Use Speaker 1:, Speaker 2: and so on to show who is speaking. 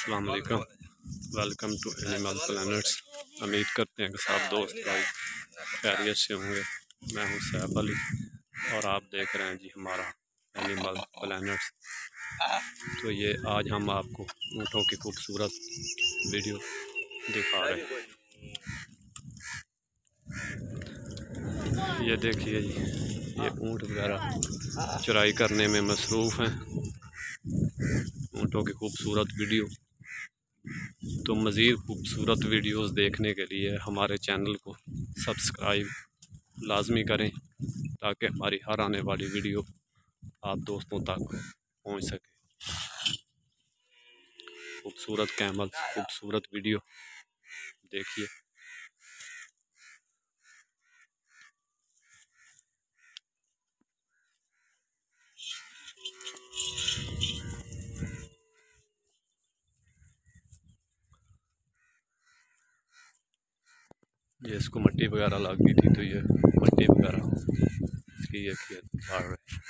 Speaker 1: अस्सलाम वालेकुम, welcome to animal planets. उम्मीद करते हैं कि सब दोस्त भाई खैरियत से होंगे। मैं हूं सैफ अली और आप देख रहे हैं जी हमारा एनिमल प्लैनेट्स। तो ये आज हम आपको ऊँटों की खूबसूरत वीडियो दिखा रहे हैं। ये देखिए जी, ये ऊँट वगैरह चराई करने में मसरूफ़ हैं। ऊँटों की खूबसूरत वीडियो। तो मज़ीद खूबसूरत वीडियोस देखने के लिए हमारे चैनल को सब्सक्राइब लाजमी करें ताकि हमारी हर आने वाली वीडियो आप दोस्तों तक पहुंच सके। खूबसूरत कैमल, खूबसूरत वीडियो देखिए। ये इसको मिट्टी वगैरह लग गई थी तो ये मिट्टी वगैरह इसकी ये झाड़ रहे।